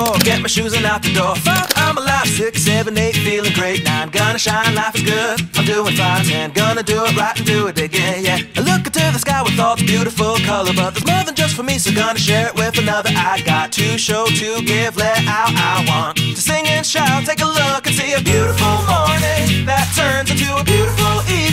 4, get my shoes and out the door. 5, I'm alive. 6, 7, 8, feeling great. 9, gonna shine, life is good. I'm doing fine. 10, gonna do it right and do it again, yeah. I look into the sky with all its beautiful color, but there's more than just for me, so gonna share it with another. I got to show, to give, let out. I want to sing and shout. Take a look and see a beautiful morning that turns into a beautiful evening.